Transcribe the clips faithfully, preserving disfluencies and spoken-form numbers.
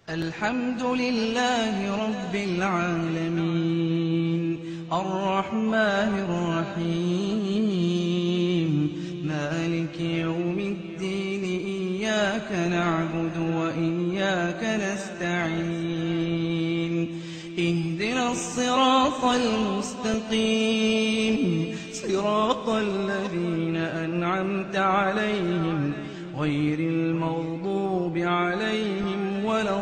الحمد لله رب العالمين الرحمن الرحيم مالك يوم الدين إياك نعبد وإياك نستعين اهدنا الصراط المستقيم صراط الذين أنعمت عليهم غير المغضوب عليهم ولا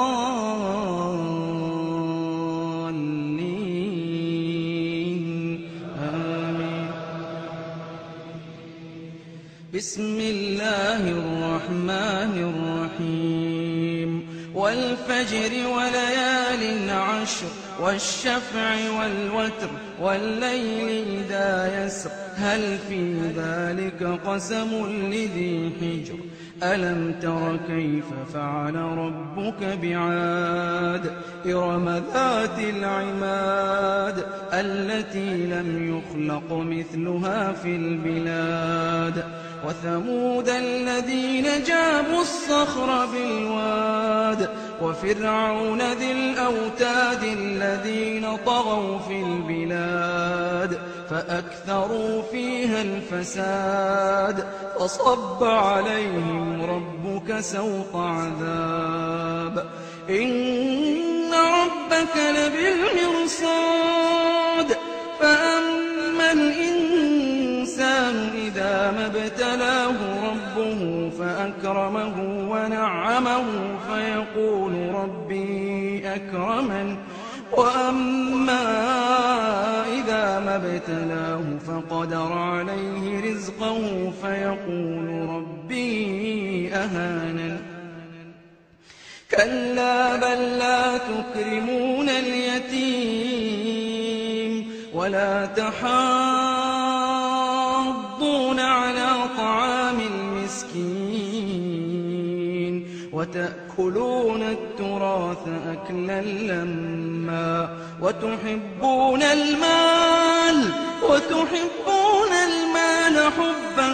الضالين آمين. بسم الله الرحمن الرحيم والفجر وليال عشر والشفع والوتر والليل إذا يسر هل في ذلك قسم لذي حجر ألم تر كيف فعل ربك بعاد إرم ذات العماد التي لم يخلق مثلها في البلاد وثمود الذين جابوا الصخر بالواد وفرعون ذي الأوتاد الذين طغوا في البلاد فأكثروا فيها الفساد فصب عليهم ربك سوط عذاب إن ربك لبالمرصاد فأما الإنسان إذا ما ابتلاه ربه فأكرمه ونعمه فيقول ربي أكرمن وأما إذا ما ابتلاه فقدر عليه رزقه فيقول ربي أهانن كلا بل لا تكرمون اليتيم ولا تحاضون على طعام المسكين وتأكلون التراث أكلا لما وتحبون المال وتحبون المال حبا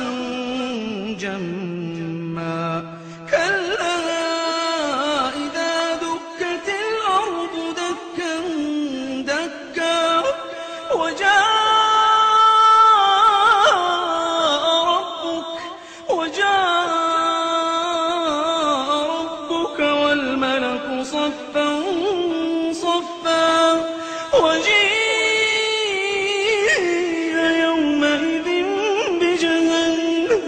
جما كلا إذا دكت الأرض دكا دكا وجاء ربك وجاء ربك والملك صفا صفا وجيء يومئذ بجهنم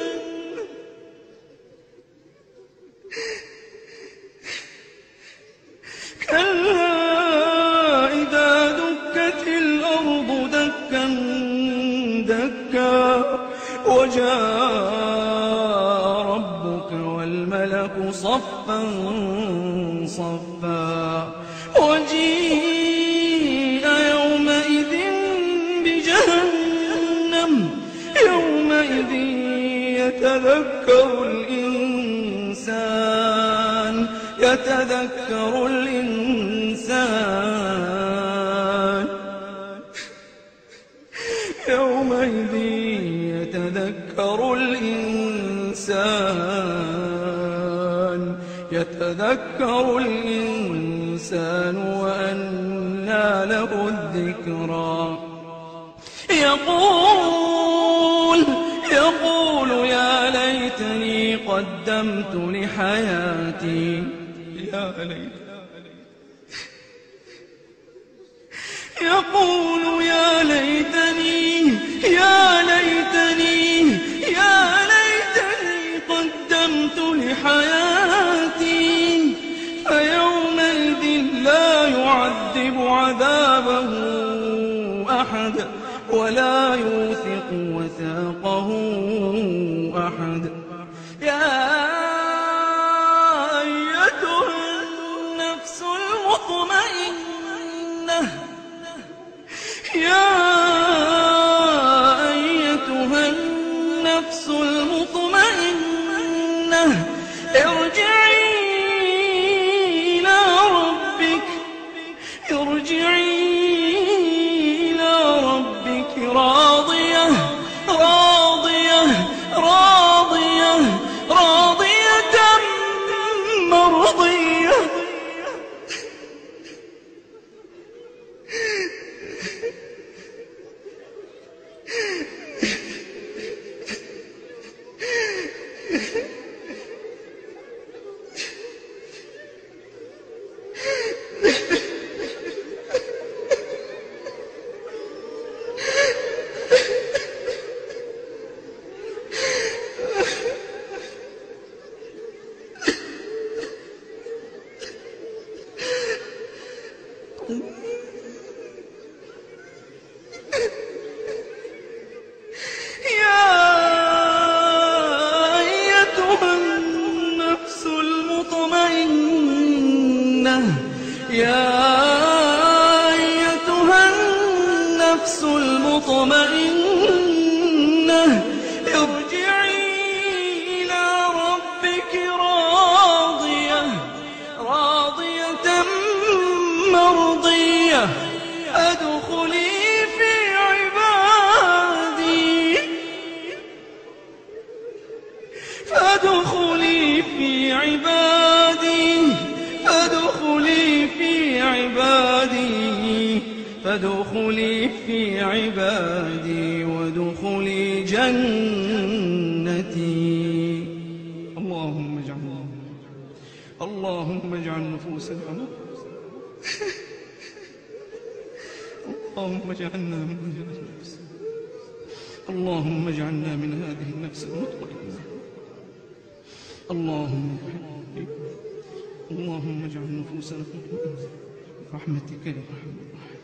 كلا إذا دكت الأرض دكا دكا وجاء ربك والملك صفا صفا وجيء يومئذ بجهنم يومئذ يتذكر الإنسان يتذكر الإنسان يومئذ يتذكر الإنسان يتذكر الإنسان وأنى له الذكرى يقول يقول يا ليتني قدمت لحياتي يا ليت يقول يا ليتني يا ليتني يا ليتني قدمت لحياتي فيومئذ لا يعذب عذابه أحد ولا يوثق وثاقه أحد يا أيتها النفس المطمئنة يا فادخلي في عبادي فادخلي في عبادي فادخلي في عبادي وادخلي جنتي. اللهم اجعلنا اللهم اجعل نفوسنا اللهم اجعلنا من هذه النفس اللهم اجعلنا من هذه النفس المطمئنة. اللهم اللهم اجعل نفوسنا مطمئنة برحمتك يا ارحم الراحمين.